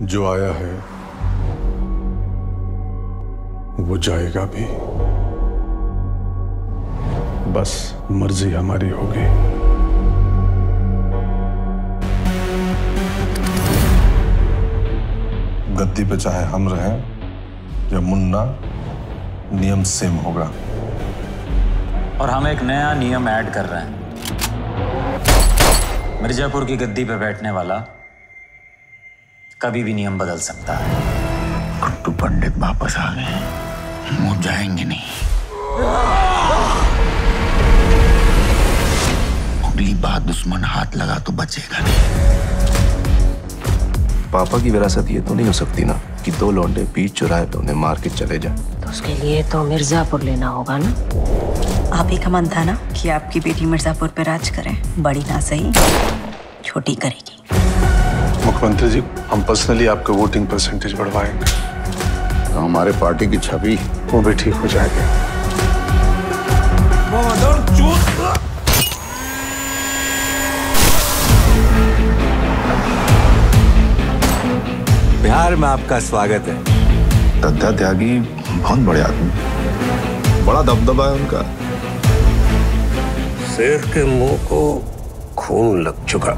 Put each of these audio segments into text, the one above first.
जो आया है वो जाएगा भी। बस मर्जी हमारी होगी। गद्दी पे चाहे हम रहें या मुन्ना, नियम सेम होगा। और हम एक नया नियम ऐड कर रहे हैं। मिर्जापुर की गद्दी पे बैठने वाला कभी भी नियम बदल सकता है। कुट्टू पंडित वापस आ गए, वो जाएंगे नहीं। अगली बार दुश्मन हाथ लगा तो बचेगा नहीं। पापा की विरासत ये तो नहीं हो सकती ना कि दो लौंडे बीच चुराए तो उन्हें मार के चले जाए। तो उसके लिए तो मिर्जापुर लेना होगा ना। आप ही का मन था ना कि आपकी बेटी मिर्जापुर पे राज करे। बड़ी ना सही, छोटी करेगी। मुख्यमंत्री जी, हम पर्सनली आपका वोटिंग परसेंटेज बढ़वाएंगे तो हमारे पार्टी की छवि वो भी ठीक हो जाएगी। बिहार में आपका स्वागत है। दद्दा त्यागी बहुत बड़े आदमी, बड़ा दबदबा है उनका। शेर के मुंह को खून लग चुका।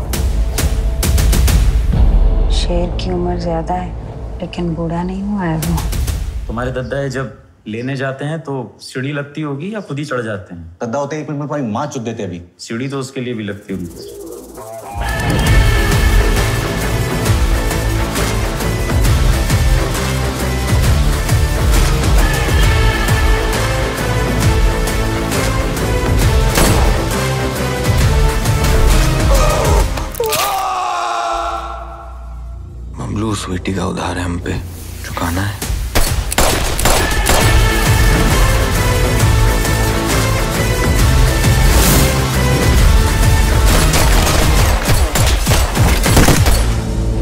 शेर की उम्र ज्यादा है लेकिन बूढ़ा नहीं हुआ है वो। तुम्हारे दद्दा जब लेने जाते हैं तो सीढ़ी लगती होगी या खुद ही चढ़ जाते हैं? दद्दा होते एक मिनट में तुम्हारी माँ चुद देते अभी। सीढ़ी तो उसके लिए भी लगती होगी। ममलू स्वीटी का उधार है, हम पे चुकाना है।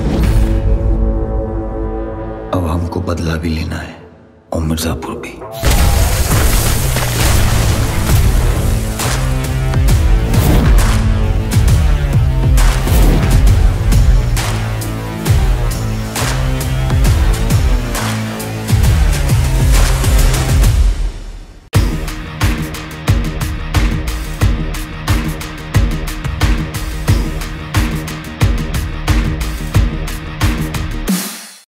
अब हमको बदला भी लेना है और मिर्जापुर भी।